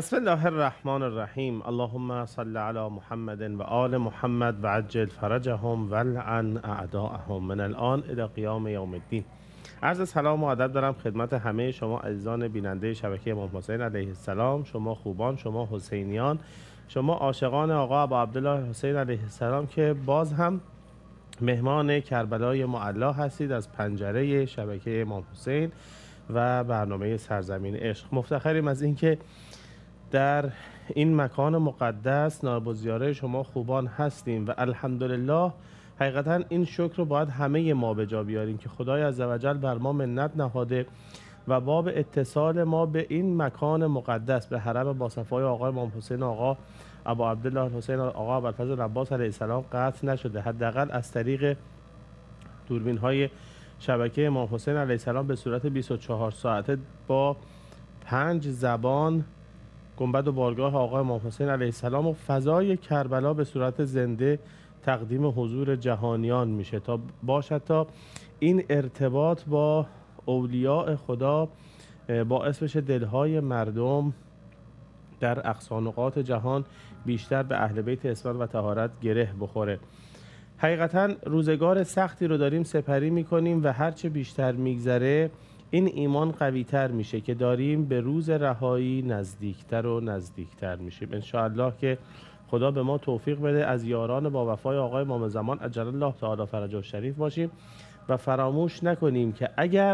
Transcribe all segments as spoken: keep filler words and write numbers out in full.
بسم الله الرحمن الرحیم. اللهم صل علی محمد و آل محمد و عجل فرجهم و لعن اعداءهم من الان الی قیام یوم الدین. عرض سلام و ادب دارم خدمت همه شما عزیزان بیننده شبکه امام حسین علیه السلام، شما خوبان، شما حسینیان، شما عاشقان آقا ابا عبدالله حسین علیه السلام که باز هم مهمان کربلای معلا هستید از پنجره شبکه امام حسین و برنامه سرزمین عشق. مفتخریم از اینکه در این مکان مقدس نایب الزیاره شما خوبان هستیم و الحمدلله حقیقتا این شکر رو باید همه ما به جا بیاریم که خدای عزوجل بر ما منت نهاده و باب اتصال ما به این مکان مقدس به حرم باصفای آقا امام حسین آقا ابا عبدالله حسین آقا ابوالفضل عباس علیه السلام قطع نشده. حداقل از طریق دوربین های شبکه امام حسین علیه السلام به صورت بیست و چهار ساعته با پنج زبان گنبد و بارگاه آقا امام حسین علیه السلام و فضای کربلا به صورت زنده تقدیم حضور جهانیان میشه تا باشد تا این ارتباط با اولیاء خدا باعث بشه دلهای مردم در اقصانقاط جهان بیشتر به اهل بیت اسمت و طهارت گره بخوره. حقیقتا روزگار سختی رو داریم سپری میکنیم و هرچه بیشتر میگذره این ایمان قوی تر میشه که داریم به روز رهایی نزدیکتر و نزدیکتر میشیم. انشاءالله که خدا به ما توفیق بده از یاران با وفای آقای امام زمان عجل الله تعالی فرجه شریف باشیم و فراموش نکنیم که اگر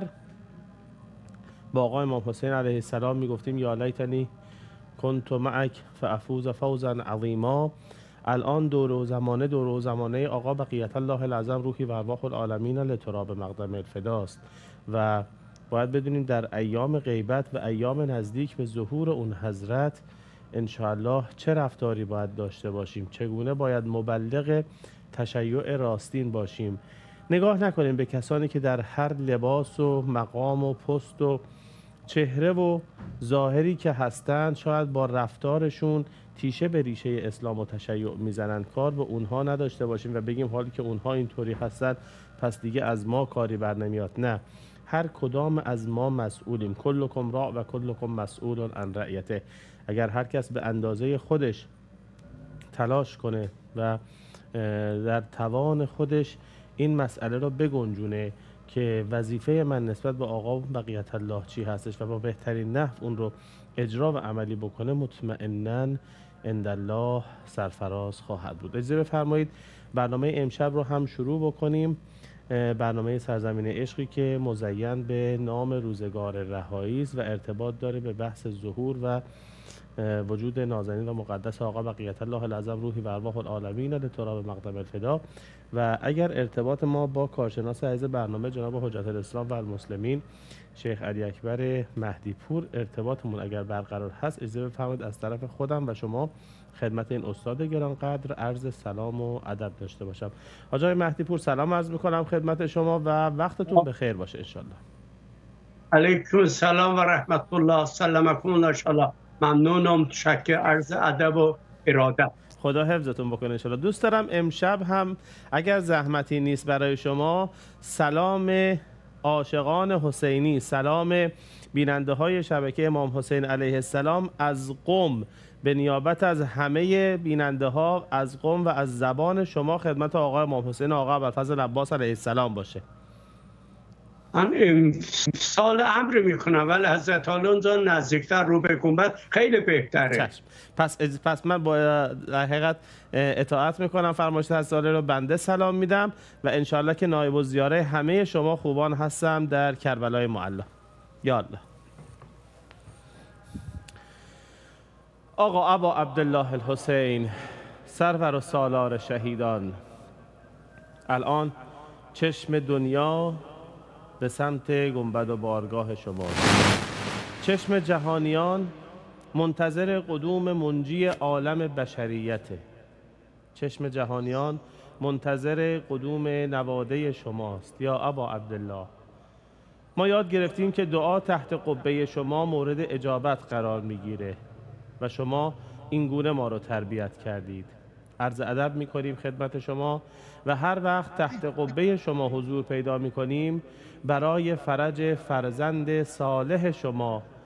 با آقای امام حسین علیه السلام میگفتیم یا لیتنی کنت معک فافوز فوزا عظیما، الان دور و زمانه دور و زمانه آقا بقیت الله العظم روحی و ارواح العالمین لتراب مقدم الفداست و باید بدونیم در ایام غیبت و ایام نزدیک به ظهور اون حضرت انشاءالله چه رفتاری باید داشته باشیم، چگونه باید مبلغ تشیع راستین باشیم. نگاه نکنیم به کسانی که در هر لباس و مقام و پست و چهره و ظاهری که هستند شاید با رفتارشون تیشه به ریشه اسلام و تشیع میزنن. کار به اونها نداشته باشیم و بگیم حالی که اونها اینطوری هستن پس دیگه از ما کاری بر نمیاد. نه، هر کدام از ما مسئولیم. کلکم راع و کلکم مسئول عن رعیته. اگر هر کس به اندازه خودش تلاش کنه و در توان خودش این مسئله رو بگنجونه که وظیفه من نسبت به آقا بقیت الله چی هستش و با بهترین نحو اون رو اجرا و عملی بکنه، مطمئناً عند الله سرفراز خواهد بود. اجازه بفرمایید برنامه امشب رو هم شروع بکنیم. برنامه سرزمین عشقی که مزین به نام روزگار رهایی است و ارتباط داره به بحث ظهور و وجود نازنین و مقدس آقا بقیت الله العظم روحی و ارواح العالمین لتراب مقدم الفدا. و اگر ارتباط ما با کارشناس عزیز برنامه جناب حجت الاسلام و المسلمین شیخ علی اکبر مهدی پور ارتباطمون اگر برقرار هست، اجازه بفرمایید از طرف خودم و شما خدمت این استاد گرانقدر عرض سلام و ادب داشته باشم. آقای مهدی پور سلام عرض میکنم خدمت شما و وقتتون بخیر باشه انشالله. علیکم السلام و رحمت الله. سلامکم الله. ممنونم، تشکر، عرض ادب و اراده. خدا حفظتون بکنه انشالله. دوست دارم امشب هم اگر زحمتی نیست برای شما سلام عاشقان حسینی، سلام بیننده های شبکه امام حسین علیه السلام از قم به نیابت از همه بیننده ها از قم و از زبان شما خدمت آقا امام حسین آقا ابوالفضل عباس علیه السلام باشه. من سال امر میکنم ولی حضرت علی اونجا نزدیکتر رو به گنبد خیلی بهتره. چشم. پس پس من با حقیقت اطاعت میکنم فرمایش حضرت علی رو بنده سلام میدم و انشالله که نایب الزیاره همه شما خوبان هستم در کربلای معلا. یا الله. آقا ابا عبدالله الحسین سرور و سالار شهیدان، الان چشم دنیا به سمت گنبد و بارگاه شما، چشم جهانیان منتظر قدوم منجی عالم بشریته، چشم جهانیان منتظر قدوم نواده شماست یا ابا عبدالله. ما یاد گرفتیم که دعا تحت قبه شما مورد اجابت قرار میگیره و شما این گونه ما رو تربیت کردید. عرض ادب میکنیم خدمت شما و هر وقت تحت قبه شما حضور پیدا میکنیم برای فرج فرزند صالح شما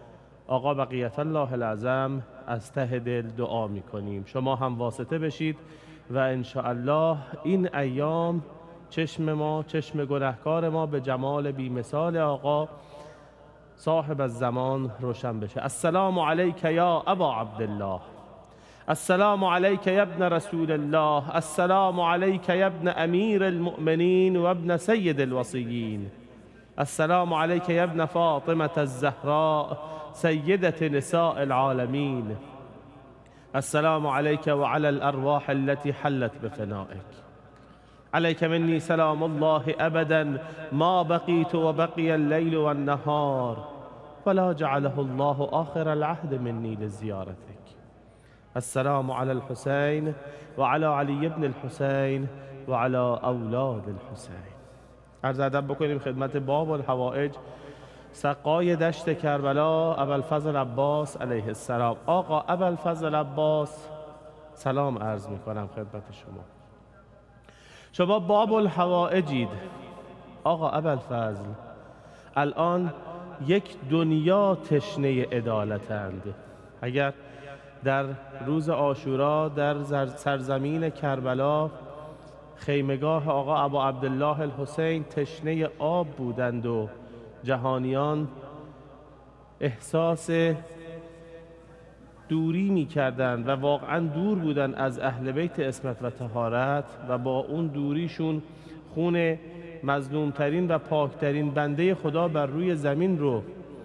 آقا بقیت الله العظم از ته دل دعا میکنیم شما هم واسطه بشید و انشاءالله این ایام چشم ما چشم گنهکار ما به جمال بیمثال آقا صاحب الزمان روشن بشه. السلام علیک یا ابا عبدالله، السلام علیک یا ابن رسول الله، السلام علیک یا ابن امیر المؤمنین و ابن سید الوصیین، السلام علیک یا ابن فاطمة الزهراء سیدة نساء العالمین، السلام علیک وعلى الارواح التي حلت بفنائك، عليك مني سلام الله أبدا ما بقيت وبقي الليل والنهار ولا جعله الله آخر العهد مني لزيارتك. السلام على الحسين وعلى علي بن الحسين وعلى أولاد الحسين. عرض ادب بکنیم خدمت باب الحوائج سقای دشت کربلا ابوالفضل عباس علیه السلام. آقا ابوالفضل عباس سلام عرض میکنم خدمت شما. شما باب الحوائجید. آقا ابوالفضل الان یک دنیا تشنه عدالتند. اگر در روز عاشورا در سرزمین کربلا خیمگاه آقا ابا عبدالله الحسین تشنه آب بودند و جهانیان احساس دوری می کردند و واقعا دور بودن از اهل بیت عصمت و طهارت و با اون دوریشون خون مظلومترین و پاکترین بنده خدا بر روی زمین رو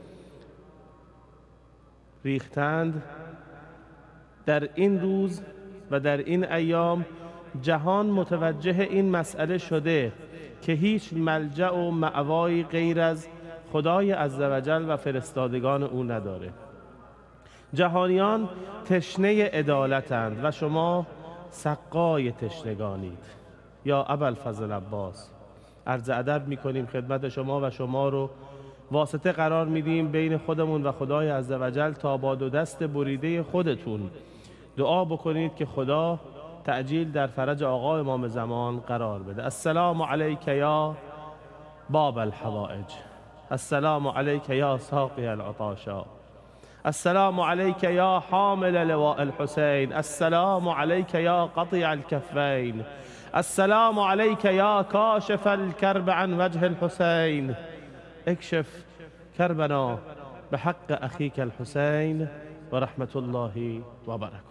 ریختند. در این روز و در این ایام جهان متوجه این مسئله شده که هیچ ملجأ و مأوایی غیر از خدای عزوجل و فرستادگان او نداره. جهانیان تشنه عدالتند و شما سقای تشنگانید. یا ابوالفضل عباس عرض ادب میکنیم خدمت شما و شما رو واسطه قرار میدیم بین خودمون و خدای عزوجل تا با دو دست بریده خودتون دعا بکنید که خدا تعجیل در فرج آقا امام زمان قرار بده. السلام علیک یا باب الحوائج، السلام علیک یا ساقی العطاشا، السلام علیک یا حامل لواء الحسین، السلام علیک یا قطیع الکفین، السلام علیک یا کاشف الكرب عن وجه الحسین، اکشف کربنا بحق اخیک الحسین و رحمت الله و برکاته.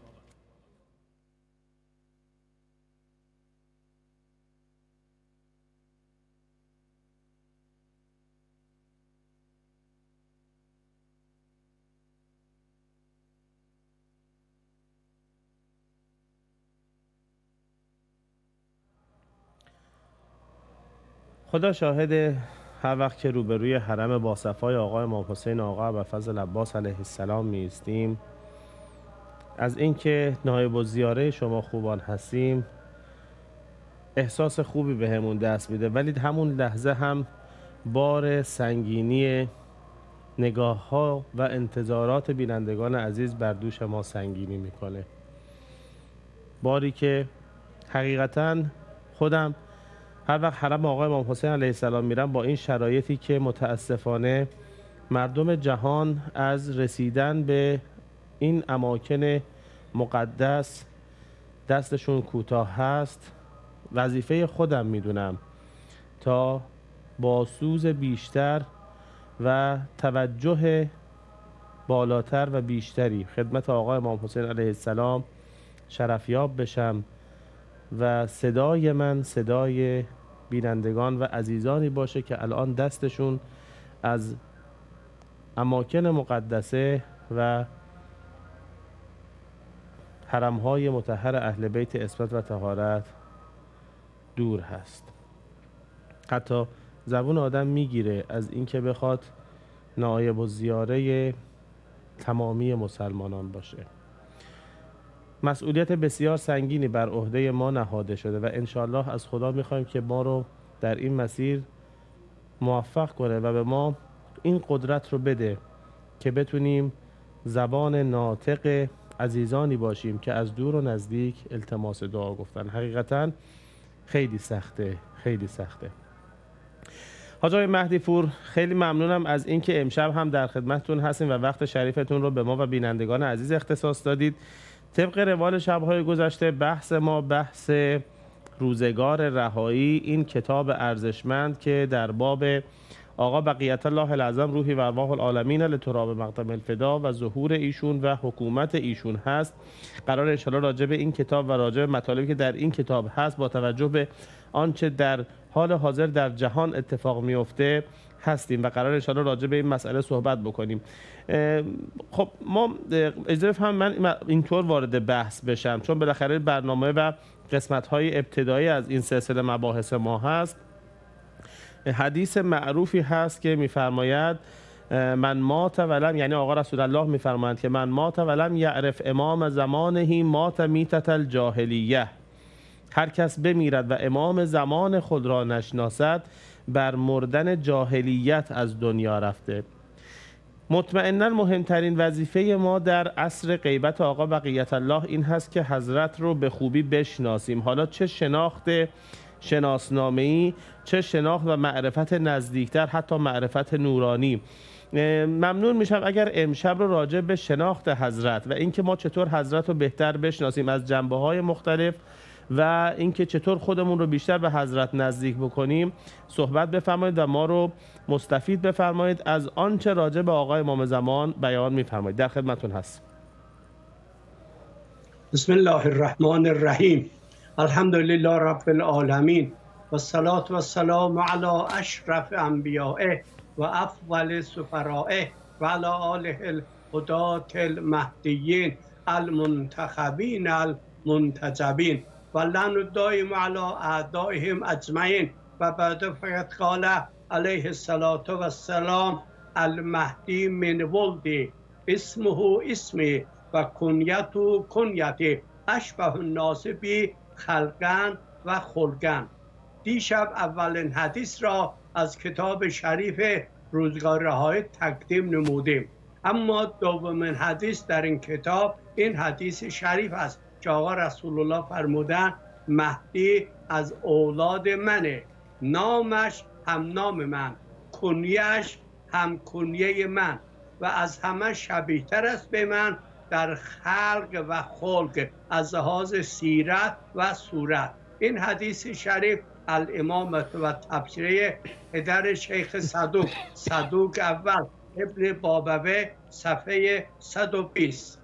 خدا شاهد هر وقت که روبروی حرم باصفای آقا امام حسین آقا ابوالفضل عباس علیه السلام میستیم از اینکه نایب الزیاره شما خوبان هستیم احساس خوبی بهمون دست میده، ولی همون لحظه هم بار سنگینی نگاه ها و انتظارات بینندگان عزیز بر دوش ما سنگینی میکنه. باری که حقیقتا خودم هر وقت حرم آقا امام حسین علیه السلام میرم با این شرایطی که متاسفانه مردم جهان از رسیدن به این اماکن مقدس دستشون کوتاه هست، وظیفه خودم میدونم تا با سوز بیشتر و توجه بالاتر و بیشتری خدمت آقا امام حسین علیه السلام شرفیاب بشم و صدای من صدای بینندگان و عزیزانی باشه که الان دستشون از اماکن مقدسه و حرمهای مطهر اهل بیت عصمت و طهارت دور هست. حتی زبون آدم میگیره از اینکه بخواد نایب الزیاره تمامی مسلمانان باشه. مسئولیت بسیار سنگینی بر عهده ما نهاده شده و انشالله از خدا میخوایم که ما رو در این مسیر موفق کنه و به ما این قدرت رو بده که بتونیم زبان ناطق عزیزانی باشیم که از دور و نزدیک التماس دعا گفتن. حقیقتا خیلی سخته، خیلی سخته. حاج آقای مهدی پور، خیلی ممنونم از اینکه امشب هم در خدمتتون هستیم و وقت شریفتون رو به ما و بینندگان عزیز اختصاص دادید. طبق روال شب‌های گذشته بحث ما بحث روزگار رهایی، این کتاب ارزشمند که در باب آقا بقیت الله العظم روحی و ارواح العالمین لتراب مقدم الفدا و ظهور ایشون و حکومت ایشون هست. قرار انشاءالله راجع به این کتاب و راجع به مطالبی که در این کتاب هست با توجه به آنچه در حال حاضر در جهان اتفاق میفته هستیم و قرار انشاءالله راجع به این مسئله صحبت بکنیم. خب ما اجازه بفرمایید من اینطور وارد بحث بشم، چون بالاخره برنامه و قسمت‌های ابتدایی از این سلسله مباحث ما هست. حدیث معروفی هست که میفرماید من مات ولم، یعنی آقا رسول الله میفرمایند که من مات ولم یعرف امام زمانه مات میتة الجاهلیه، هر کس بمیرد و امام زمان خود را نشناسد بر مردن جاهلیت از دنیا رفته. مطمئنا مهمترین وظیفه ما در عصر غیبت آقا بقیت الله این هست که حضرت رو به خوبی بشناسیم، حالا چه شناخت شناسنامه‌ای، چه شناخت و معرفت نزدیکتر، حتی معرفت نورانی. ممنون میشم اگر امشب رو راجع به شناخت حضرت و اینکه ما چطور حضرت رو بهتر بشناسیم از جنبه‌های مختلف و اینکه چطور خودمون رو بیشتر به حضرت نزدیک بکنیم صحبت بفرمایید و ما رو مستفید بفرمایید از آنچه راجع به آقا امام زمان بیان میفرمایید. در خدمتتون هست. بسم الله الرحمن الرحیم. الحمد لله رب العالمین و الصلاة و السلام علی اشرف انبیائه و افضل سفرائه و علی آله الهداة المهدیین المنتخبین المنتجبین و لعن الدائم علی اعدائهم اجمعین. و بعد فقط قال علیه الصلاة و السلام المهدی من ولدی اسمه اسمی و کنیته کنیتی اشبه الناس بی خلقن و خلقن. دیشب اولین حدیث را از کتاب شریف روزگار رهایی تقدیم نمودیم، اما دومین حدیث در این کتاب این حدیث شریف است که آقا رسول الله فرمودن مهدی از اولاد منه، نامش هم نام من، کنیش هم کنیه من و از همه شبیه تر است به من در خلق و خلق از لحاظ سیرت و صورت. این حدیث شریف الامامت و تفسیره پدر شیخ صدوق صدوق اول ابن بابوه صفحه صد و بیست.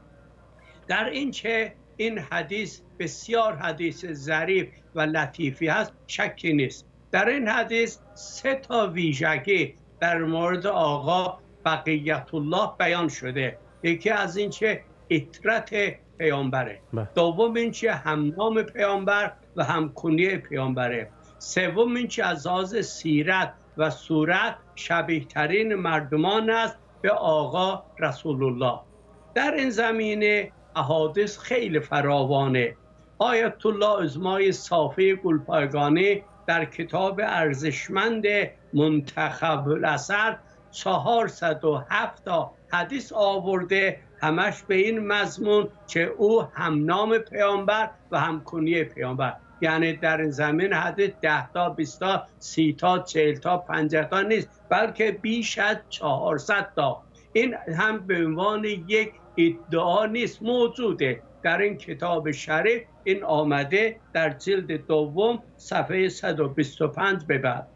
در این چه این حدیث بسیار حدیث ظریف و لطیفی هست شکی نیست. در این حدیث سه تا ویژگی در مورد آقا بقیت الله بیان شده. یکی از این چه اطرت پیامبره، دوم این چه هم نام پیامبر و هم کنیه پیامبره، سوم این چه از لحاظ سیرت و صورت شبیه ترین مردمان است به آقا رسول الله. در این زمینه احادیث خیلی فراوانه. آیت الله عظمای صافی گلپایگانی در کتاب ارزشمند منتخب الاثر چهارصد و هفت تا حدیث آورده، همش به این مضمون که او هم نام پیامبر و هم کنیه پیامبر. یعنی در این زمین حدیث ده تا بیست تا سی تا چهل تا پنجاه تا نیست، بلکه بیش از چهارصد تا. این هم به عنوان یک ادعا نیست، موجوده در این کتاب شریف. این آمده در جلد دوم صفحه صد و بیست و پنج به بعد.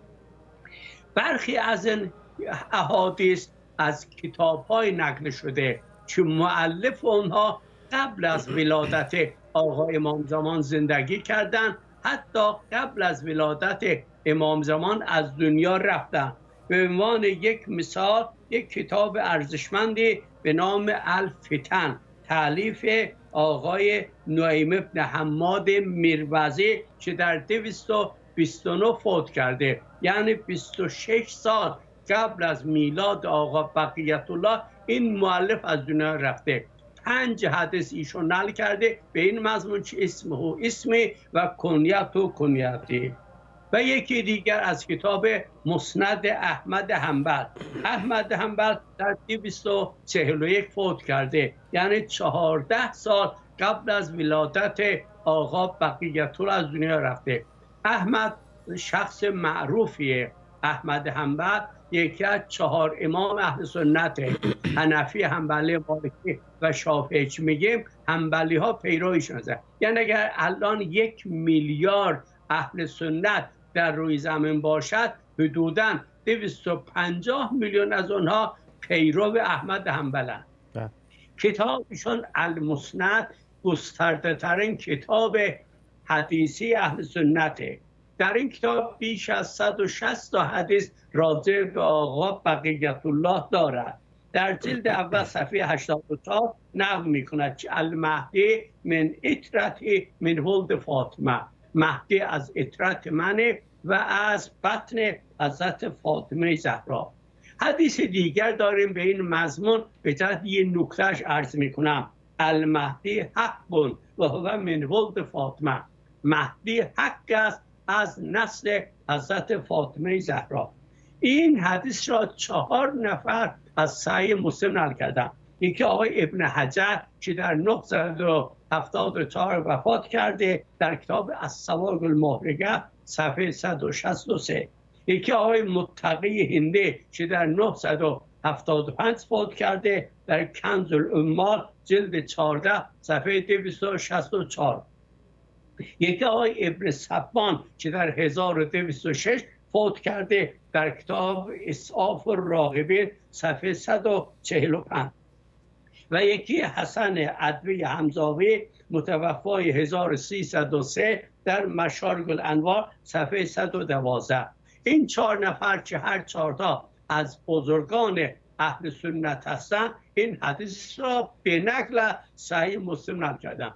برخی از این احادیث از کتاب‌های نقل شده که مؤلف اونها قبل از ولادت آقا امام زمان زندگی کردند، حتی قبل از ولادت امام زمان از دنیا رفتند. به عنوان یک مثال یک کتاب ارزشمندی به نام الفتن تالیف آقای نعیم ابن حماد میروزی که در دویست و بیست و نه فوت کرده، یعنی بیست و شش سال قبل از میلاد آقا بقیت الله این مؤلف از دنیا رفته. پنج حدیث ایشون نقل کرده به این مضمون که اسمه اسمی و کنیت و کنیتی. و یکی دیگر از کتاب مسند احمد حنبل. احمد حنبل در دویست و چهل و یک فوت کرده، یعنی چهارده سال قبل از ولادت آقا بقیت الله از دنیا رفته. احمد شخص معروفیه احمد حنبل یکی از چهار امام اهل سنت، حنفی، حنبلی، مالکی و شافعی میگیم حنبلی ها پیرویشون هستند. یعنی اگر الان یک میلیارد اهل سنت در روی زمین باشد، حدوداً دویست و پنجاه میلیون از اونها پیرو احمد حنبلند. کتابشون المسند گسترده ترین کتاب حدیثی اهل سنته. در این کتاب بیش از صد و شصت تا حدیث راجع به آقا بقیت الله دارد. در جلد اول صفحه هشتاد و چهار نقل میکند که المهدی من اطرتی من ولد فاطمه، مهدی از اطرت منه و از بطن حضرت فاطمه زهرا. حدیث دیگر داریم به این مضمون، به جهت یه نکتهش عرض میکنم. المهدی حق و هو من ولد فاطمه، مهدی حق است از نسل حضرت فاطمه زهرا. این حدیث را چهار نفر از صحیح مسلم نقل کردند. یکی آقای ابن حجر که در نهصد و هفتاد و چهار وفات کرده، در کتاب الصواعق المحرقه صفحه صد و شصت و سه. یکی آقای متقی هندی که در نهصد و هفتاد و پنج فوت کرده، در کنز الاموال جلد چهارده صفحه دویست و شصت و چهار. یکی آقای ابن صبان که در هزار و دویست و شش فوت کرده، در کتاب اسعاف الراغبین صفحه صد و چهل و پنج. و یکی حسن عدوی حمزاوی متوفای هزار و سیصد و سه در مشارق الانوار صفحه صد و دوازده. این چهار نفر که هر چهارتا از بزرگان اهل سنت هستند، این حدیث را به نقل صحیح مسلم نقل کردند.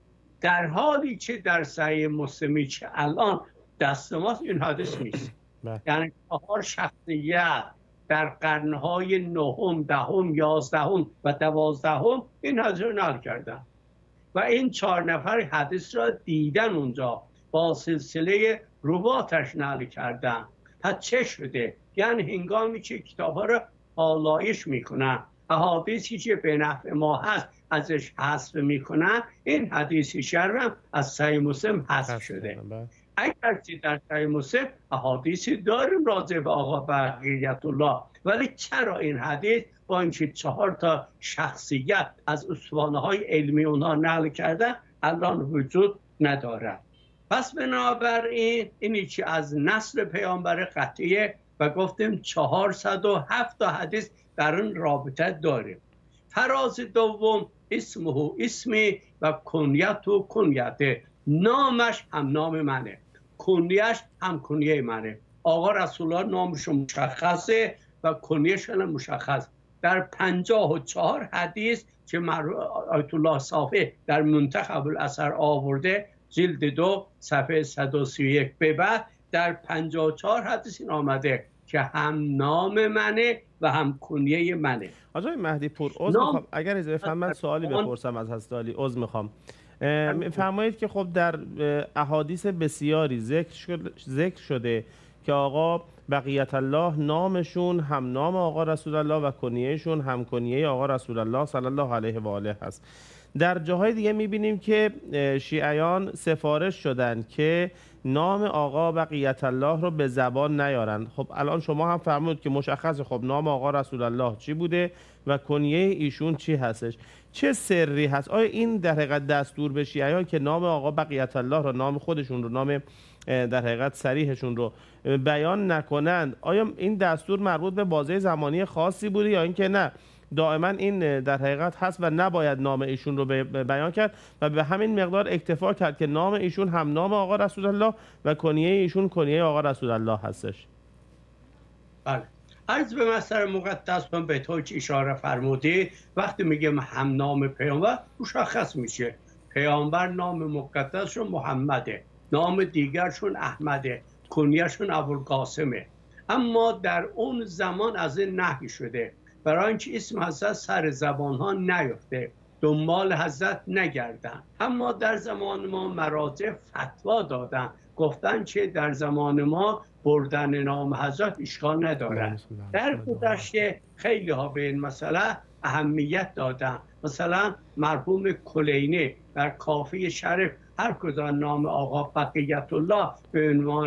در حالی که در صحیح مسلمی که الان دست ماست این حدیث نیست. یعنی چهار شخصیت در قرنهای نهم، دهم، یازدهم و دوازدهم این حدیث را نقل کردن و این چهار نفر حدیث را دیدن اونجا، با سلسله رواتش نقل کردن. پس چه شده؟ یعنی هنگامی که کتاب ها را آلایش میکنن، احادیثی که به نفع ما هست ازش حذف میکنن، این حدیث شرف از صحیح مسلم حذف شده. اگر چی در صحیح مسلم احادیثی داریم راجع به آقا بقیت الله، ولی چرا این حدیث با اینکه چهار تا شخصیت از اسطوانه های علمی اونها نقل کردن الان وجود نداره؟ پس بنابراین اینی که از نسل پیامبر قطعیه و گفتیم چهارصد و هفت تا حدیث در اون رابطه داریم. فراز دوم اسمه اسمی و کنیت و کنیته، نامش هم نام منه، کنیش هم کنیه منه. آقا رسول الله نامش مشخصه و کنیش هم مشخص. در پنجاه و چهار حدیث که آیت الله صافی در منتخب الاثر آورده، جلد دو صفحه صد و سی و یک به بعد، در پنجاه و چهار حدیث این آمده که هم نام منه و هم کنیه منه. آقای مهدی پور، عذر میخوام اگر اجازه من سوالی بپرسم از حضرت علی، عذر میخوام. فرمایید که خب در احادیث بسیاری ذکر ذکر شده که آقا بقیت الله نامشون هم نام آقا رسول الله و کنیهشون هم کنیه آقا رسول الله صلی الله علیه و آله هست. در جاهای دیگه میبینیم که شیعیان سفارش شدن که نام آقا بقیت الله رو به زبان نیارن. خب الان شما هم فرمود که مشخصه خب نام آقا رسول الله چی بوده و کنیه ایشون چی هستش. چه سری هست؟ آیا این در حقیقت دستور به شیعیان که نام آقا بقیت الله رو، نام خودشون رو، نام در حقیقت صریحشون رو بیان نکنند، آیا این دستور مربوط به بازه زمانی خاصی بوده یا اینکه نه دائما این در حقیقت هست و نباید نام ایشون رو بیان کرد و به همین مقدار اکتفا کرد که نام ایشون هم نام آقا رسول الله و کنیه ایشون کنیه آقا رسول الله هستش؟ بله، عرض به مصدر مقدس به طور که اشاره فرمودید، وقتی میگم هم نام پیامبر مشخص میشه. پیامبر نام مقدسشون محمده، نام دیگرشون احمده، کنیهشون ابوالقاسمه. اما در اون زمان از این نهی شده برای اینکه اسم حضرت سر زبان ها نیفته، دنبال حضرت نگردن. اما در زمان ما مراجع فتوا دادن، گفتن که در زمان ما بردن نام حضرت اشکال نداره. در گذشته خیلی ها به این مسئله اهمیت دادن. مثلا مرحوم کلینی در کافی شریف هر کدام نام آقا بقیت الله به عنوان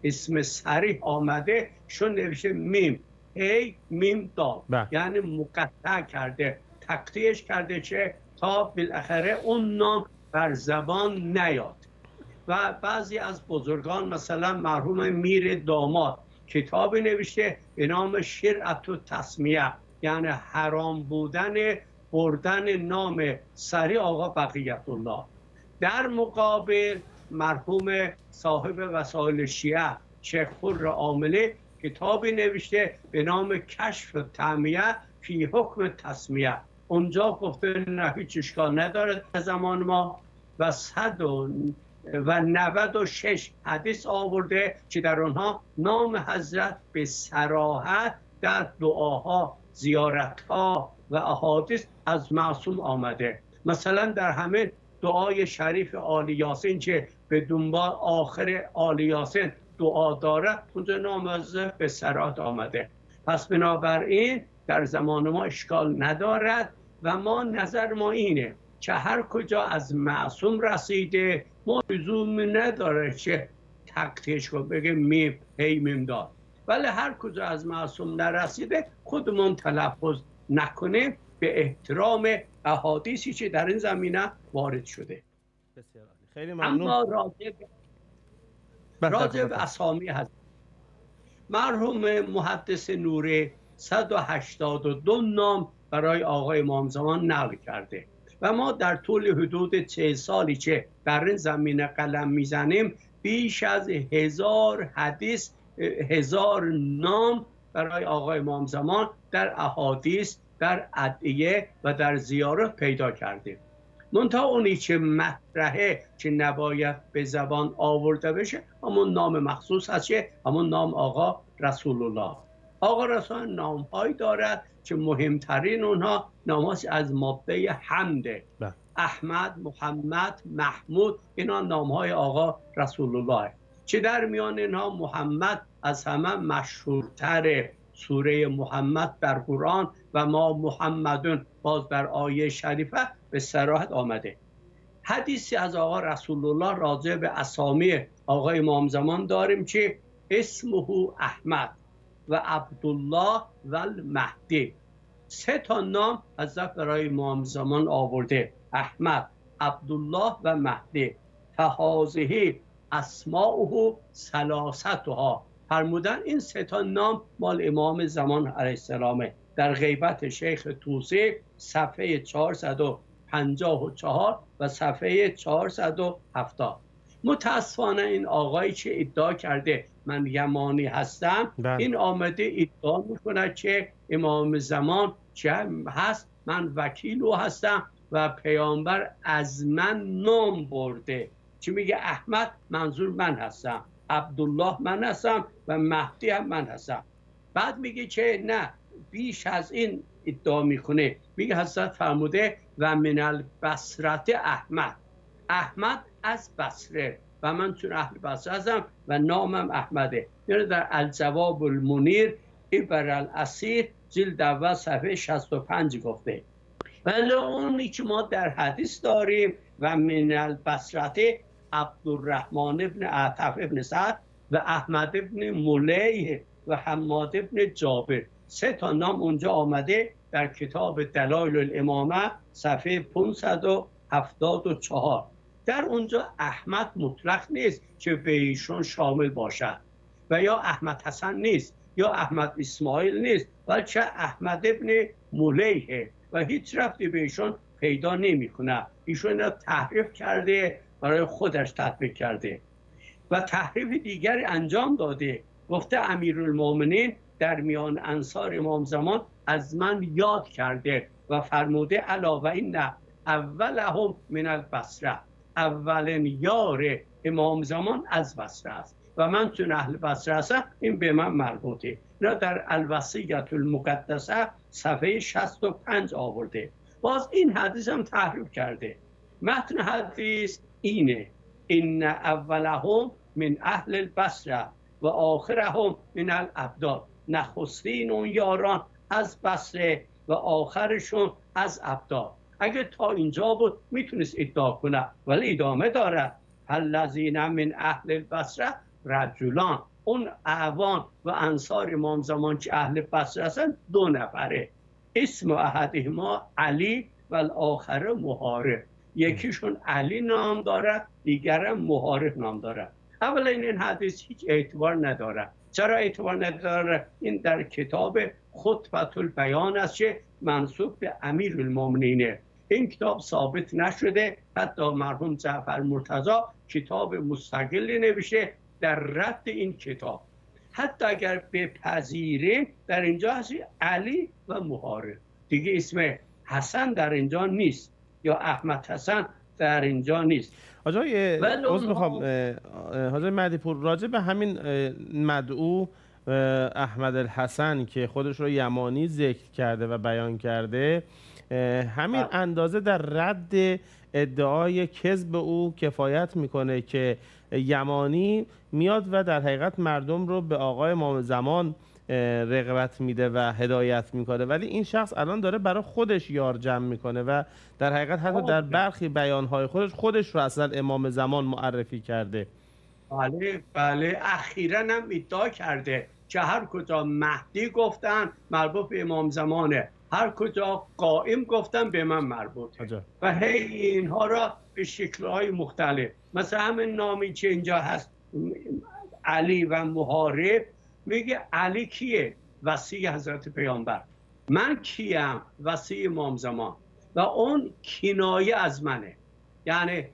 اسم صریح آمده شون نوشته میم هی میم دال، یعنی مقطع کرده، تقطیعش کرده چه تا بالاخره اون نام بر زبان نیاد. و بعضی از بزرگان مثلا مرحوم میر داماد کتابی نوشته به نام شرعت و تسمیه، یعنی حرام بودن بردن نام صریح آقا بقیت الله. در مقابل مرحوم صاحب وسائل شیعه شیخ خور عاملی کتابی نوشته به نام کشف تعمیه فی حکم تسمیه. اونجا گفته نه هیچ اشکال نداره زمان ما، و صد و نود و شش حدیث آورده که در اونها نام حضرت به صراحت در دعاها، زیارتها و احادیث از معصوم آمده. مثلا در همه دعای شریف آل یاسین که به دنبال آخر آل یاسین دعا داره اونجا نام حضرت به صراحت آمده. پس بنابراین در زمان ما اشکال ندارد و ما نظر ما اینه که هر کجا از معصوم رسیده ما لزوم نداره که تقطیعش کنه بگه میم هی میم دار، ولی هر کجا از معصوم نرسیده خودمون تلفظ نکنیم به احترام احادیثی که در این زمینه وارد شده. بسیار عالی، خیلی ممنون. اما راجع به راجع به اسامی هست مرحوم محدث نوری صد و هشتاد و دو نام برای آقای امام زمان نقل کرده و ما در طول حدود چه سالی که در این زمینه قلم میزنیم بیش از هزار حدیث، هزار نام برای آقای امام زمان در احادیث، در ادعیه و در زیارت پیدا کردیم. منتها اونی که مطرحه که نباید به زبان آورده بشه همون نام مخصوص هست که همون نام آقا رسول الله. آقا رسول الله نامهایی دارد که مهمترین اونها نامهاش از ماده حمده. احمد، محمد، محمود، اینا نامهای آقا رسول الله. چه در میان اینها محمد از همه مشهورتره. سوره محمد در قرآن و ما محمدون باز در آیه شریفه به صراحت آمده. حدیثی از آقا رسول الله راجع به اسامی آقای امام زمان داریم که اسمه احمد و عبدالله و المهدی. سه تا نام حضرت برای امام زمان آورده، احمد، عبدالله و مهدی. فهذه اسماؤه ثلاثتها، فرمودن این سه تا نام مال امام زمان علیه السلامه. در غیبت شیخ طوسی صفحه چهارصد و پنجاه و چهار و صفحه چهارصد و هفتاد. متاسفانه این آقایی که ادعا کرده من یمانی هستم بله. این آمده ادعا میکنه که امام زمان چه هست، من وکیل او هستم و پیامبر از من نام برده. چی میگه؟ احمد منظور من هستم، عبدالله من هستم و مهدی هم من هستم. بعد میگه که نه بیش از این ادعا میکنه، میگه حضرت فرموده و من البصرت احمد، احمد از بصره و من چون اهل بصره هستم و نامم احمده. یعنی در الجواب المنیر ابر الاسیر جلد اول صفحه شصت و پنج گفته. ولی اونی که ما در حدیث داریم و من البصرت عبدالرحمن ابن عطف ابن سعد و احمد ابن ملیه و حماد ابن جابر، سه تا نام اونجا آمده در کتاب دلایل الامامه صفحه پانصد و هفتاد و چهار. در اونجا احمد مطلق نیست که به ایشون شامل باشد و یا احمد حسن نیست یا احمد اسماعیل نیست، بلکه احمد ابن ملیه و هیچ ربطی به ایشون پیدا نمیکنه. ایشون را تحریف کرده، برای خودش تطبیق کرده و تحریف دیگری انجام داده. گفته امیرالمومنین در میان انصار امام زمان از من یاد کرده و فرموده الا و این اولهم من البصره، اولین یار امام زمان از بصره است و من چون اهل بصره هستم این به من مربوطه. نه در الوصیة المقدسه صفحه شصت و پنج آورده. باز این حدیث هم تحریف کرده. متن حدیث اینه این اولهم من اهل البصره و آخرهم من الابدال، نخستین اون یاران از بصره و آخرشون از ابدال. اگه تا اینجا بود میتونست ادعا کنه، ولی ادامه داره الذین من اهل البصره رجلان اون اعوان و انصار امام زمان که اهل بصره هستن دو نفره. اسم احدهما علی و الاخر محارب. یکیشون علی نام دارد، دیگرم محارب نام دارد. اولا این حدیث هیچ اعتبار نداره. چرا اعتبار نداره؟ این در کتاب خطبة البیان است که منسوب به امیرالمومنینه. این کتاب ثابت نشده. حتی مرحوم جعفر مرتضی کتاب مستقلی نوشته در رد این کتاب. حتی اگر بپذیریم در اینجا هست علی و محارب، دیگه اسم حسن در اینجا نیست یا احمد حسن در اینجا نیست. آجای عذر میخوام حاجی مهدی پور، راجع به همین مدعو احمد الحسن که خودش رو یمانی ذکر کرده و بیان کرده، همین اندازه در رد ادعای کذب او کفایت میکنه که یمانی میاد و در حقیقت مردم رو به آقای امام زمان رغبت میده و هدایت میکنه، ولی این شخص الان داره برای خودش یار جمع میکنه و در حقیقت حتی در برخی بیانهای خودش خودش رو اصلا امام زمان معرفی کرده. بله بله، اخیراً هم ادعا کرده که هر کجا مهدی گفتن مربوط به امام زمانه، هر کجا قائم گفتن به من مربوطه. عجب. و هی اینها را به شکل‌های مختلف، مثلا همین نامی که اینجا هست علی و محارب، میگه علی کیه؟ وصی حضرت پیامبر. من کیم؟ وصی امام زمان. و اون کنایه از منه، یعنی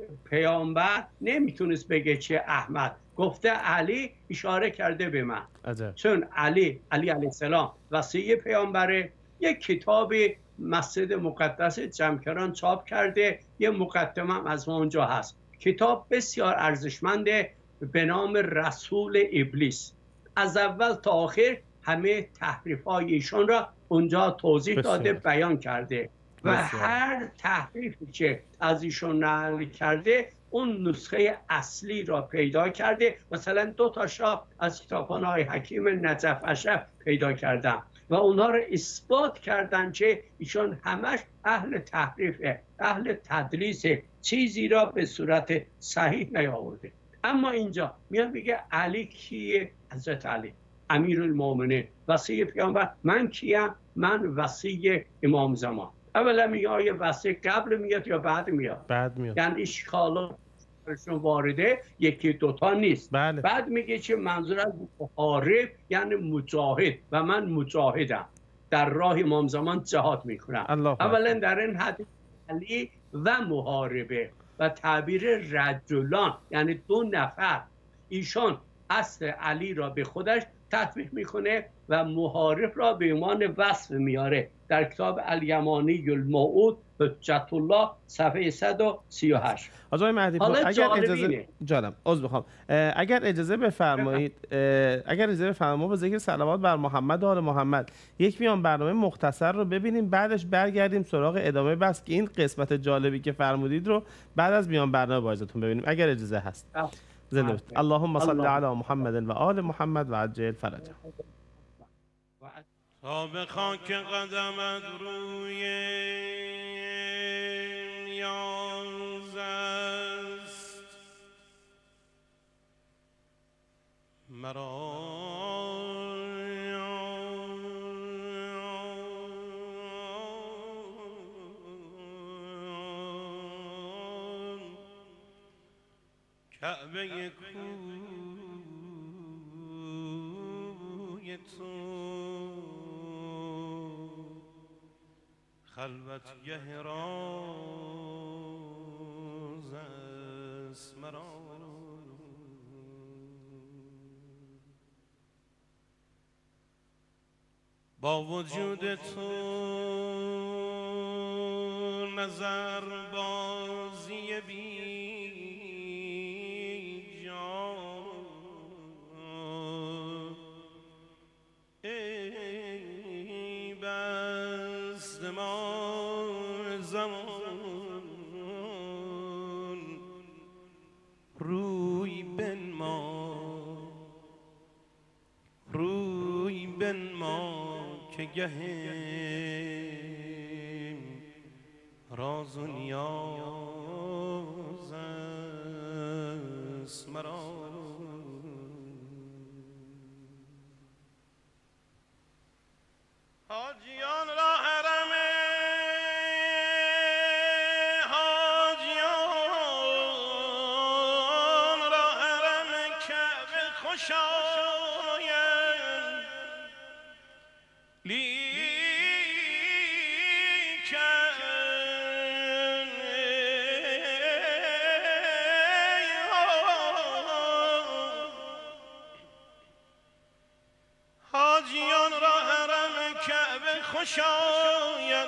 پیامبر نمیتونست بگه چه احمد، گفته علی، اشاره کرده به من. عجب. چون علی علی علیه السلام وصی پیامبره. یک کتاب مسجد مقدس جمکران چاپ کرده، یه مقدمه از اونجا هست. کتاب بسیار ارزشمنده به نام رسول ابلیس. از اول تا آخر همه تحریف‌های ایشون را اونجا توضیح بسیار. داده، بیان کرده و بسیار. هر تحریفی که از ایشون نقل کرده اون نسخه اصلی را پیدا کرده. مثلا دو تا شاب از کتابخانه‌های حکیم نجف اشرف پیدا کردم و اونها را اثبات کردن که ایشون همش اهل تحریفه، اهل تدلیسه، چیزی را به صورت صحیح نیاورده. اما اینجا میاد میگه علی کیه؟ حضرت علی امیرالمومنین وصی پیامبر. من کیم؟ من وصی امام زمان. اولا میگه آیا وصی قبل میاد یا بعد میاد؟ بعد میاد. یعنی اشکالات وارده یکی دوتا نیست. بله. بعد میگه که منظور از محارب یعنی مجاهد و من مجاهدم، در راه امام زمان جهاد میکنم. اولا در این حدیث علی و محاربه و تعبیر رجلان یعنی دو نفر، ایشان اصل علی را به خودش تطبیق میکنه و محارب را به عنوان وصف میاره. در کتاب الیمانی الموعود حجت الله صفحه صد و سی و هشت. آقای مهدی پور، اگر اجازه جانم عذر میخوام، اگر اجازه بفرمایید اگر اجازه بفرمایید با ذکر صلوات بر محمد و آل محمد یک میان برنامه مختصر رو ببینیم، بعدش برگردیم سراغ ادامه بحث که این قسمت جالبی که فرمودید رو بعد از میان برنامه با اجازهتون ببینیم اگر اجازه هست. زنده اللهم صل علی محمد و آل محمد و عجل فرجهم. تا به خاک قدمت روی نیاز است مرا، کعبه کوی تو خلوت گه راز است مرا. با وجود تو نظر بازی بی جا ای بست ما زمان روی بنما روی بنما که گه راز و نیاز است مرا. خوش آید لیکن حاجیان را حرم کعبه خوش آید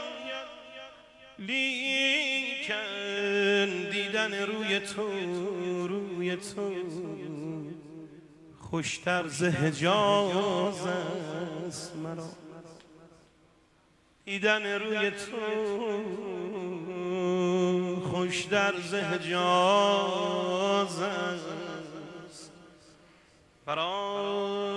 لیکن دیدن روی تو روی تو خوشتر ز حجاز است مرا دیدن روی تو خوشتر ز حجاز است مرا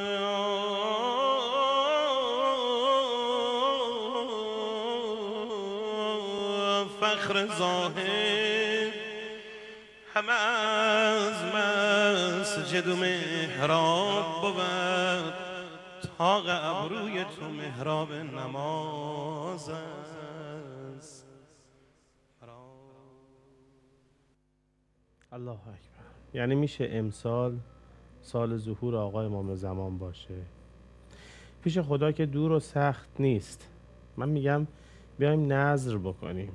فخر ظاهر همه از مسجد و محراب بود طاق ابروی تو محراب نماز است. الله اکبر. یعنی میشه امسال سال ظهور آقا امام زمان باشه. پیش خدا که دور و سخت نیست. من میگم بیایم نذر بکنیم،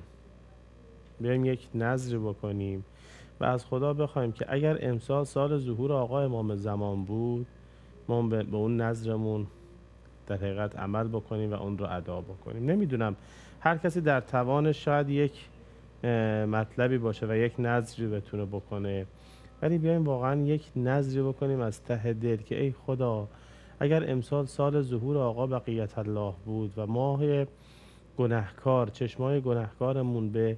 بیایم یک نذر بکنیم و از خدا بخوایم که اگر امسال سال ظهور آقا امام زمان بود، ما به اون نذرمون در حقیقت عمل بکنیم و اون رو ادا بکنیم. نمیدونم، هر کسی در توانش شاید یک مطلبی باشه و یک نذری بتونه بکنه، ولی بیایم واقعا یک نذری بکنیم از ته دل که ای خدا اگر امسال سال ظهور آقا بقیت الله بود و ماه گناهکار، چشمای گناهکارمون به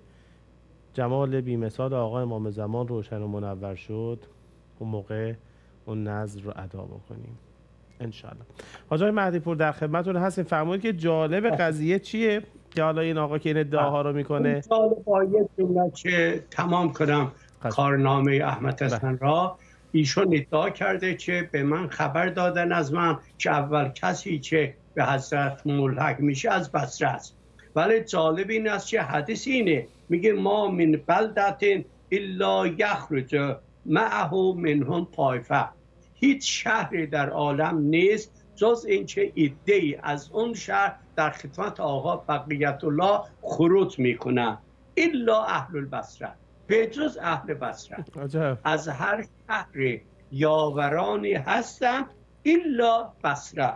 جمال بی‌مثال آقا امام زمان روشن و منور شد، اون موقع اون نذر رو ادا بکنیم انشالله. حاج آقای مهدی پور در خدمتتون هستیم. فرمایید که جالب قضیه چیه که حالا این آقا که این ادعاها رو میکنه؟ با یک جمله که تمام کنم کارنامه احمد حسن را، ایشون ادعا کرده که به من خبر دادن از من که اول کسی که به حضرت ملحق میشه از بصره است. ولی جالب این است که حدیث اینه، میگه ما من بلدت الا یخرج معه منهم طایفه، هیچ شهری در عالم نیست جز اینکه عده‌ای از اون شهر در خدمت آقا بقیت الله خروج میکنن، الا اهل البصره، به جز اهل بصره. از هر شهر یاورانی هستند الا بصره،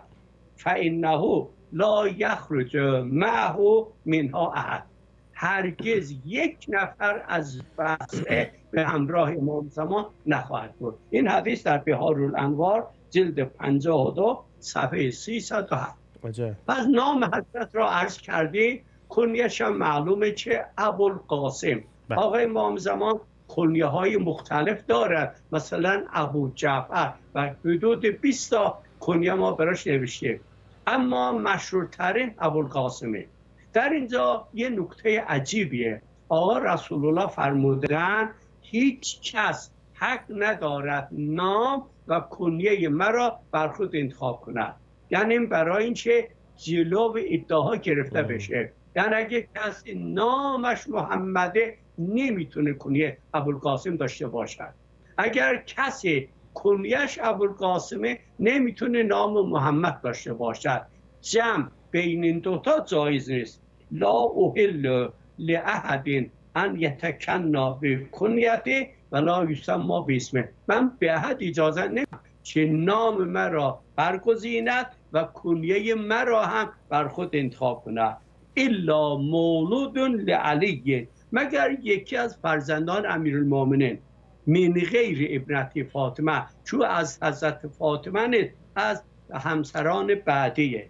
فانه لا یخرج معه منها احد، هرگز یک نفر از بصره به همراه امام زمان نخواهد بود. این حدیث در بهارالانوار جلد پنجاه و دو صفحه سیصد و هفت. پس نام حضرت را عرض کردی، کنیش هم معلومه که ابوالقاسم. آقای امام زمان کنیه های مختلف دارد، مثلا ابو جعفر و حدود بیست تا کنیه ما براش نوشته، اما مشهورترین ابوالقاسمه. در اینجا یه نکته عجیبیه، آقا رسول الله فرمودن هیچ کس حق ندارد نام و کنیه مرا بر خود انتخاب کند، یعنی برای اینکه جلو ادعاها گرفته بشه. یعنی اگه کسی نامش محمده نمیتونه کنیه ابوالقاسم داشته باشد، اگر کسی کنیش ابوالقاسمه نمیتونه نام محمد داشته باشد. جمع بین این دوتا جایز نیست. لا احل لاحد ان یتکنا بکنیته ولا یسمى باسمه، من به احد اجازه نمیدم که نام مرا برگزیند و کنیه مرا هم بر خود انتخاب کند، الا مولود لعلی، مگر یکی از فرزندان امیرالمومنین من غیر ابنت فاطمه، چون از حضرت فاطمه نیست، از همسران بعدیه.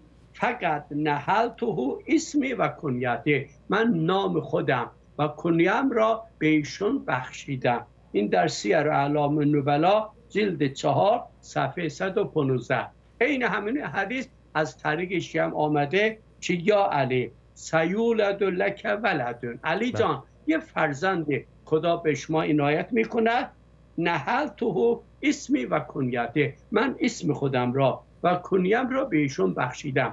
فقط نحلته اسمی و کنیته، من نام خودم و کنیم را به ایشون بخشیدم. این در سیر اعلام النبلا جلد چهار صفحه صد و پانزده. این همین حدیث از طریق شیعه آمده که یا علی سیولد لک ولدون، علی جان یه فرزند خدا به شما عنایت میکند، نحلته اسمی و کنیته، من اسم خودم را و کنیم را به ایشون بخشیدم.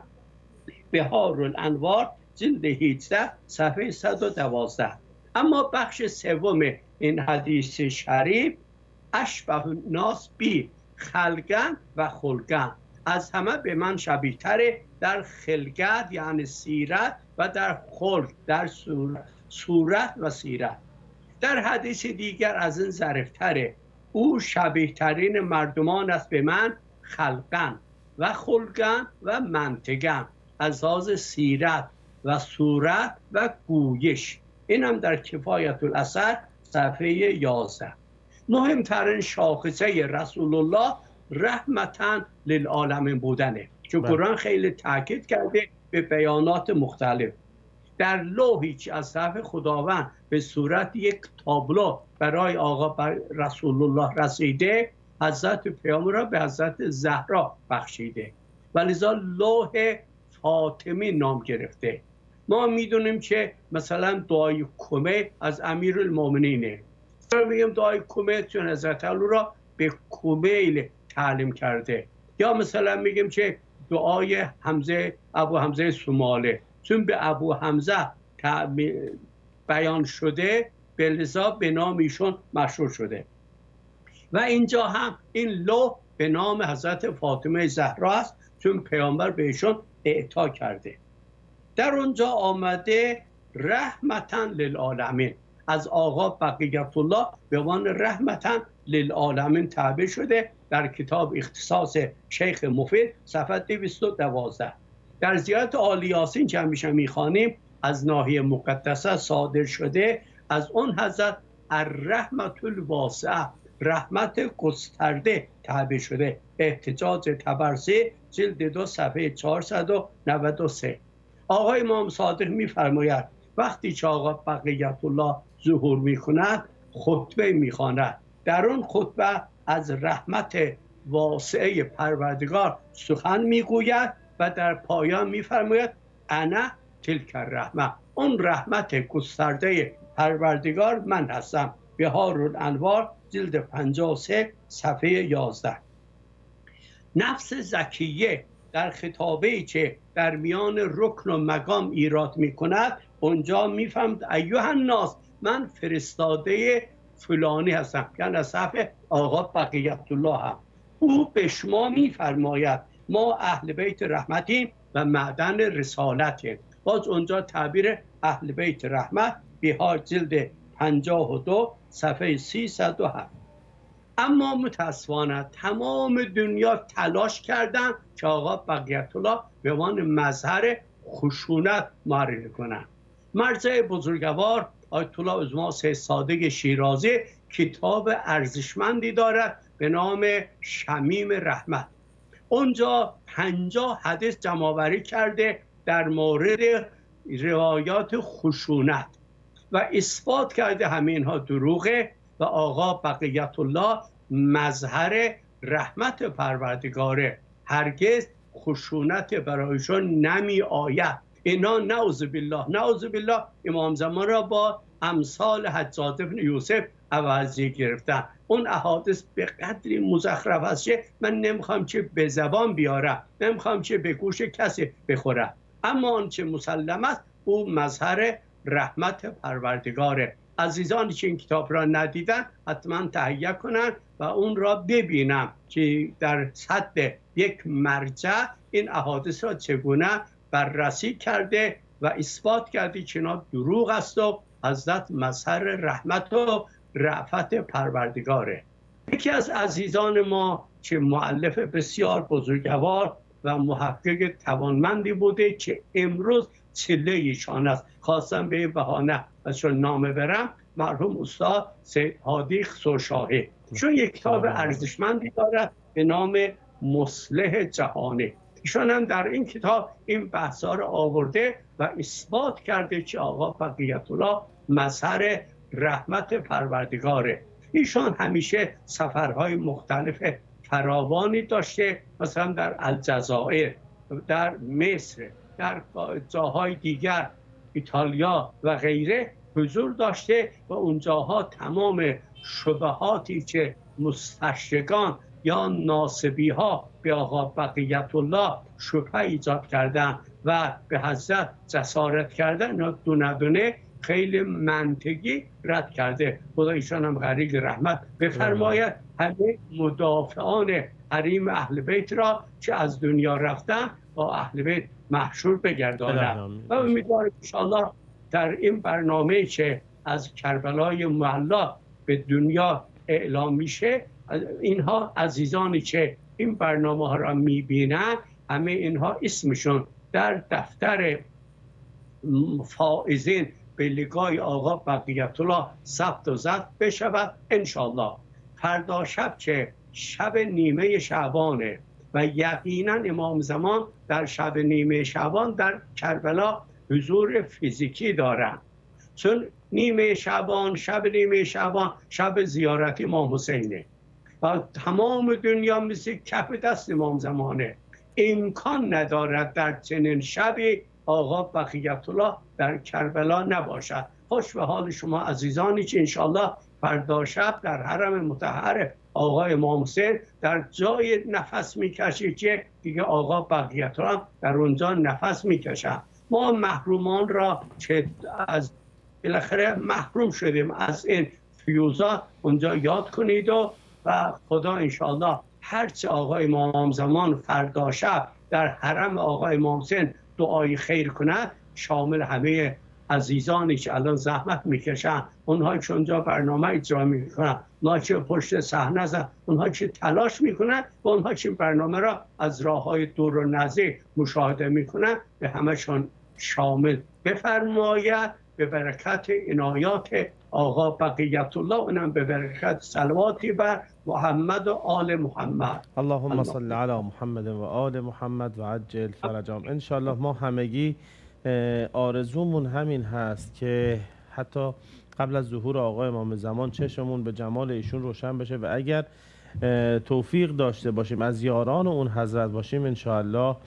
بهارالانوار جلد هجده صفحه صد و دوازده. اما بخش سوم این حدیث شریف، اشبه الناس بی، خلقن و خلقن، از همه به من شبیه تره در خلقت یعنی سیرت و در خلق در صورت, صورت و سیرت. در حدیث دیگر از این ظریفتره، او شبیه ترین مردمان است به من خلقن و خلقن و منطقن، از لحاظ سیرت و صورت و گویش. این هم در کفایت الاثر صفحه یازده. مهمترین شاخصه رسول الله رحمتاً للعالمین بودنه، چون قرآن خیلی تاکید کرده به بیانات مختلف. در لوحی که از طرف خداوند به صورت یک تابلو برای آقا رسول الله رسیده، حضرت پیامبر را به حضرت زهرا بخشیده و لذا لوح فاطمی نام گرفته. ما میدونیم که مثلا دعای کمه از امیرالمومنینه. میگم دعای کمه چون حضرت علی را به کمیل تعلیم کرده. یا مثلا میگیم که دعای حمزه ابو حمزه سماله چون به ابو حمزه بیان شده به لذا به نام ایشون مشهور شده. و اینجا هم این لوح به نام حضرت فاطمه زهرا است چون پیامبر به ایشون اعطا کرده. در اونجا آمده رحمتاً للعالمین، از آقا بقیت الله به عنوان رحمتاً للعالمین تعبیر شده در کتاب اختصاص شیخ مفید صفحه دویست و دوازده. در زیارت آل یاسین که همیشه میخوانیم از ناحیه مقدسه صادر شده، از اون حضرت الرحمت الواسعه، رحمت گسترده تعبیر شده. احتجاج طبرسی جلد دو صفحه چهارصد و نود و سه. آقای امام صادق میفرماید وقتی که آقا بقیت الله ظهور میکند خطبه میخواند، در اون خطبه از رحمت واسعه پروردگار سخن میگوید و در پایان میفرماید انا تلک الرحمه، اون رحمت گسترده پروردگار من هستم. بهار الانوار جلد پنجاه و سه صفحه یازده. نفس زکیه در خطابه‌ای که در میان رکن و مقام ایراد میکند اونجا میفهمد ایها الناس، من فرستاده فلانی هستم، یعنی از طرف آقا بقیت الله هم. او به شما میفرماید ما اهل بیت رحمتیم و معدن رسالتیم. باز اونجا تعبیر اهل بیت رحمت بهار جلد پنجاه و دو صفحه سیصد و هفت. اما متاسفانه تمام دنیا تلاش کردن که آقا بقیت الله به عنوان مظهر خشونت معرفی کنند. مرجع بزرگوار آیت الله عظما سید صادق شیرازی کتاب ارزشمندی دارد به نام شمیم رحمت. اونجا پنجاه حدیث جمع‌آوری کرده در مورد روایات خشونت و اثبات کرده همین ها دروغه و آقا بقیت الله مظهر رحمت پروردگاره، هرگز خشونت برایشون نمی آید. اینا نعوذ بالله نعوذ بالله امام زمان را با امثال حجاج بن یوسف عوضی گرفتن. اون احادیث به قدری مزخرف است که من نمیخوام که به زبان بیارم، نمیخوام که به گوش کسی بخوره، اما آنچه مسلم است او مظهر رحمت پروردگاره. عزیزانی که این کتاب را ندیدن حتما تهیه کنند و اون را ببینم که در سطح یک مرجع این احادیث را چگونه بررسی کرده و اثبات کرده که اینا دروغ است و حضرت مظهر رحمت و رأفت پروردگاره. یکی از عزیزان ما که مؤلف بسیار بزرگوار و محقق توانمندی بوده که امروز چله ایشان است، خواستم به بهانه ازشون نامه برم، مرحوم استاد سید هادی خسروشاهی، چون یک کتاب ارزشمندی دارد به نام مصلح جهانی. ایشان هم در این کتاب این بحثا را آورده و اثبات کرده که آقا بقیت الله مظهر رحمت پروردگاره. ایشان همیشه سفرهای مختلف فراوانی داشته، مثلا در الجزائر، در مصر، در جاهای دیگر ایتالیا و غیره حضور داشته و اونجاها تمام شبهاتی که مستشرقان یا ناصبی ها به آقا بقیت الله شبهه ایجاد کردن و به حضرت جسارت کردن، دونه دونه خیلی منطقی رد کرده. خدا ایشان هم غریق رحمت بفرماید. همه مدافعان حریم اهل بیت را چه از دنیا رفتن با اهل بیت محشور بگردانند و امیدوارم انشاءالله در این برنامه که از کربلای معلا به دنیا اعلام میشه، اینها عزیزانی که این برنامه ها را میبینن همه اینها اسمشون در دفتر فائزین به لقای آقا بقیت الله ثبت و ضبط بشود انشاءالله. فردا شب که شب نیمه شعبانه و یقینا امام زمان در شب نیمه شعبان در کربلا حضور فیزیکی دارند، چون نیمه شعبان شب نیمه شعبان شب زیارت امام حسینه و تمام دنیا مثل کف دست امام زمانه. امکان ندارد در چنین شبی آقا بقیت الله در کربلا نباشد. خوش به حال شما عزیزانی که انشاءالله فردا شب در حرم مطهر آقا امام حسین در جای نفس میکشید که دیگه آقا بقیت الله در اونجا نفس میکشند. ما محرومان را که از بالاخره محروم شدیم از این فیوزات اونجا یاد کنید و و خدا انشاءالله هرچه آقا امام زمان فردا شب در حرم آقا امام حسین دعای خیر کند، شامل همه عزیزانی که الان زحمت میکشن، اونها که اونجا برنامه اجرا میکنن، اونها که پشت صحنه هستن، اونها که تلاش میکنن و اونها که برنامه را از راههای دور و نزدیک مشاهده میکنن، به همشون شامل بفرماید به برکت عنایات آقا بقیت الله، اونم به برکت صلواتی بر محمد و آل محمد. اللهم صل علی محمد و آل محمد و عجل فرجهم. انشالله ما همگی آرزومون همین هست که حتی قبل از ظهور آقا امام زمان چشمون به جمال ایشون روشن بشه و اگر توفیق داشته باشیم از یاران اون حضرت باشیم انشالله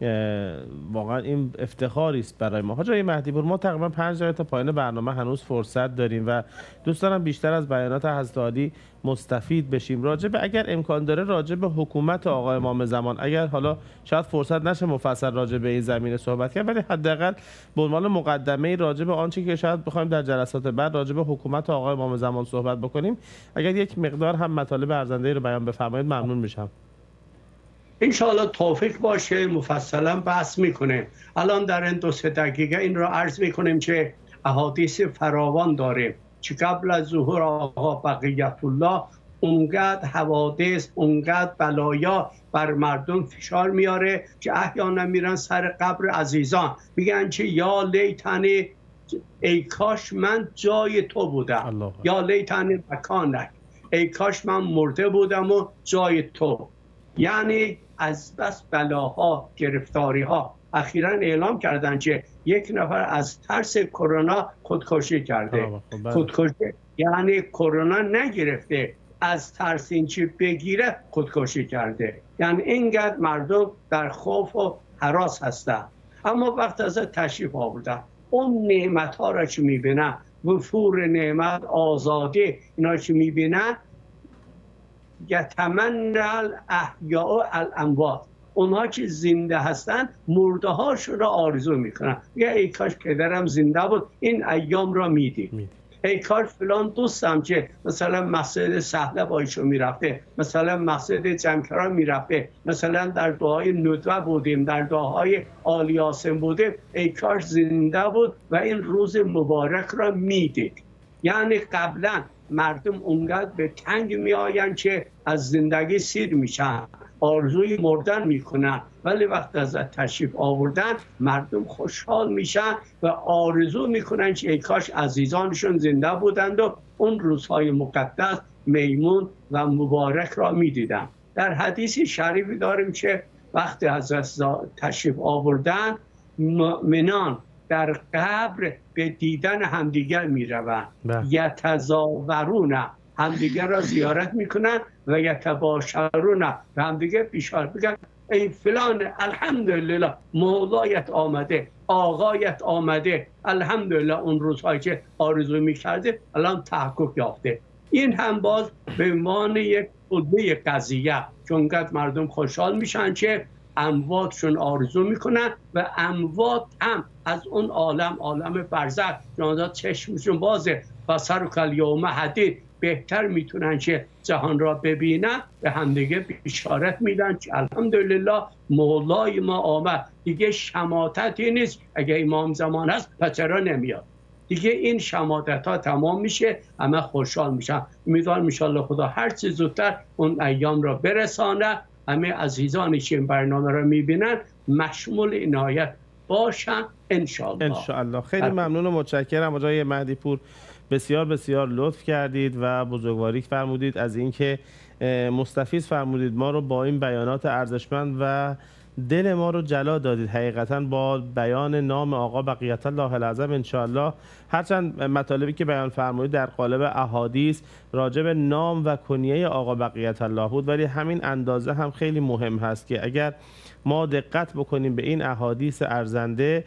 واقعا این افتخاری است برای ما. حاج آقای مهدی پور، ما تقریبا پنج دقیقه تا پایان برنامه هنوز فرصت داریم و دوست دارم بیشتر از بیانات حضرت عالی مستفید بشیم. راجع به اگر امکان داره راجع به حکومت آقا امام زمان، اگر حالا شاید فرصت نشه مفصل راجع به این زمینه صحبت کنیم، ولی حداقل به عنوان مقدمه راجع به آنچه که شاید بخوایم در جلسات بعد راجع به حکومت آقا امام زمان صحبت بکنیم، اگر یک مقدار هم مطالب ارزنده رو بیان بفرمایید ممنون میشم. انشاءالله توفیق باشه مفصلا بحث میکنیم. الان در این دو سه دقیقه این را عرض میکنیم که احادیث فراوان داریم که قبل از ظهور آقا بقیت الله اونقدر حوادث، اونقدر بلایا بر مردم فشار میاره که احیانا میرن سر قبر عزیزان میگن که یا لیتنی، ای کاش من جای تو بودم، یا لیتنی مکانک، ای کاش من مرده بودم و جای تو. یعنی از بس بلاها، گرفتاری ها. اخیراً اعلام کردن که یک نفر از ترس کرونا خودکشی کرده. خودکشی یعنی کرونا نگرفته، از ترس اینکه بگیره خودکشی کرده. یعنی اینقدر مردم در خوف و هراس هستن. اما وقت از تشریف آوردن اون نعمت ها را که میبینن، وفور نعمت، آزادی، اینا که میبینن، یتمنی الاحیاء الاموات، اونها که زنده هستن مرده هاشون را آرزو میکنن. میگه ای کاش پدرم زنده بود این ایام را میدید، ای کاش فلان دوستم که مثلا مسجد سهله با ایشون میرفته، مثلا مسجد جمکران میرفته، مثلا در دعای ندوه بودیم، در دعای آل یاسین بودیم، ای کاش زنده بود و این روز مبارک را میدید. یعنی قبلا مردم اونقدر به تنگ می آین که از زندگی سیر میشن، آرزوی مردن میکنن، ولی وقت از تشریف آوردن مردم خوشحال میشن و آرزو میکنن که ای کاش عزیزانشون زنده بودند و اون روزهای مقدس میمون و مبارک را میدیدن. در حدیث شریفی داریم که وقتی حضرت تشریف آوردن مؤمنان در قبر به دیدن همدیگر می روند، یتزاورون، همدیگر را زیارت میکنن و یتباشرون، و همدیگر بیشار بگن ای فلان الحمدلله مولایت آمده، آقایت آمده، الحمدلله اون روزهایی که آرزو میکرده الان تحقق یافته. این هم باز به عنوان یک عضوی قضیه، چون قد مردم خوشحال میشن که امواتشون آرزو میکنن و اموات هم از اون عالم، عالم برزخ، جاندا چشمشون بازه و سر کلیوم حدید، بهتر میتونن که جهان را ببینن، به همدیگه بشارت میدن که الحمدلله مولای ما آمد. دیگه شماتتی نیست، اگه امام زمان هست پس چرا نمیاد؟ دیگه این شماتت ها تمام میشه، همه خوشحال میشن. امیدوارم انشالله خدا هر چه زودتر اون ایام را برسانه، همه عزیزانی که این برنامه را میبینن مشمول عنایت باشن انشالله. انشالله. خیلی ممنون و متشکرم آقای مهدی پور، بسیار بسیار لطف کردید و بزرگواری فرمودید از اینکه مستفیض فرمودید ما رو با این بیانات ارزشمند و دل ما رو جلا دادید. حقیقتا با بیان نام آقا بقیت الله العظم انشاءالله، هرچند مطالبی که بیان فرمودید در قالب احادیث راجع به نام و کنیه آقا بقیت الله بود، ولی همین اندازه هم خیلی مهم هست که اگر ما دقت بکنیم به این احادیث ارزنده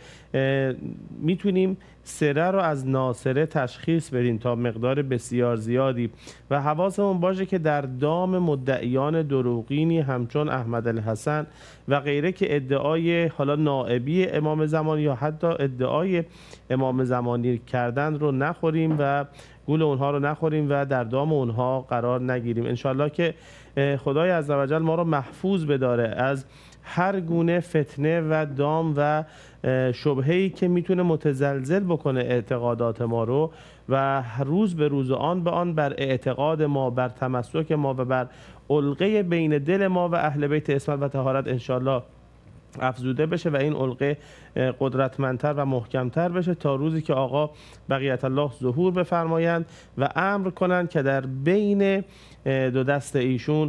میتونیم سره رو از ناصره تشخیص بدیم تا مقدار بسیار زیادی و حواسمون باشه که در دام مدعیان دروغینی همچون احمد الحسن و غیره که ادعای حالا نائبی امام زمانی یا حتی ادعای امام زمانی کردن رو نخوریم و گول اونها رو نخوریم و در دام اونها قرار نگیریم. انشالله که خدای عزوجل ما رو محفوظ بداره از هر گونه فتنه و دام و شبهه‌ای که میتونه متزلزل بکنه اعتقادات ما رو و روز به روز آن به آن بر اعتقاد ما، بر تمسک ما و بر علقه بین دل ما و اهل بیت عصمت و طهارت انشالله افزوده بشه و این علقه قدرتمندتر و محکمتر بشه تا روزی که آقا بقیت الله ظهور بفرمایند و امر کنند که در بین دو دست ایشون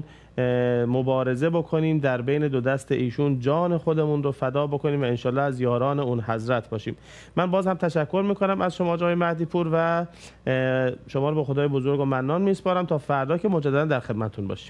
مبارزه بکنیم، در بین دو دست ایشون جان خودمون رو فدا بکنیم و انشالله از یاران اون حضرت باشیم. من باز هم تشکر میکنم از شما جای مهدی پور و شما رو به خدای بزرگ و منان میسپارم تا فردا که مجددا در خدمتتون باشیم.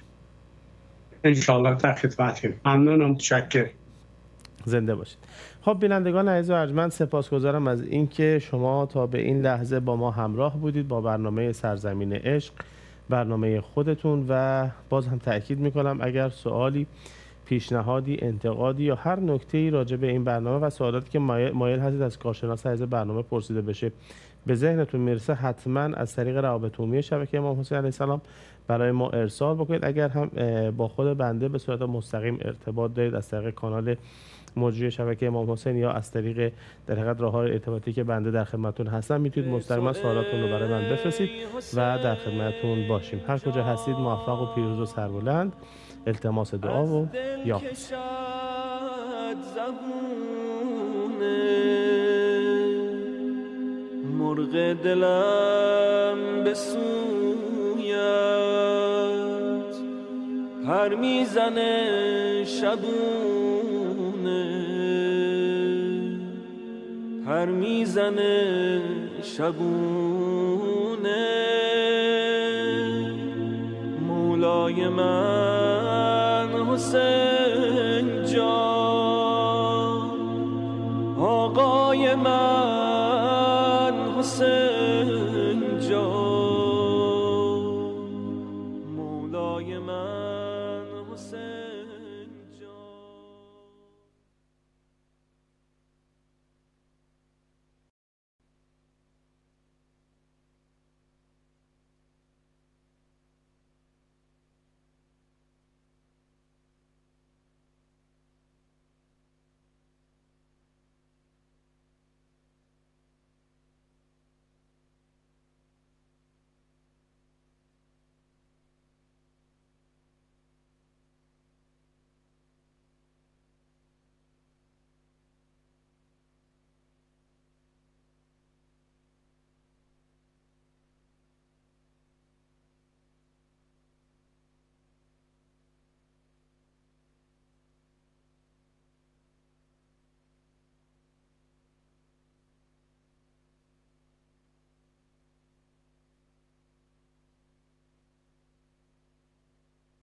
انشالله در خدمتتون. ممنونم، تشکر. زنده باشید. خب بینندگان عزیز و ارجمند، سپاسگزارم از اینکه شما تا به این لحظه با ما همراه بودید با برنامه سرزمین عشق، برنامه خودتون. و باز هم تأکید میکنم اگر سوالی، پیشنهادی، انتقادی یا هر نکته‌ای راجع به این برنامه و سوالاتی که مایل هستید از کارشناس عزیز برنامه پرسیده بشه به ذهنتون میرسه، حتما از طریق روابط عمومی شبکه امام حسین علیه السلام برای ما ارسال بکنید. اگر هم با خود بنده به صورت مستقیم ارتباط دارید از طریق کانال مجری شبکه امام حسین یا از طریق در حقیقت راه‌های ارتباطی که بنده در خدمتتون هستم، میتونید مستقیما سوالاتتون رو برای من بفرستید و در خدمتتون باشیم. هر کجا هستید موفق و پیروز و سربلند. التماس دعا و یا مرغ دلم به سویت پر میزنه شبونه، پر میزنه شبونه. مولای من حسین جان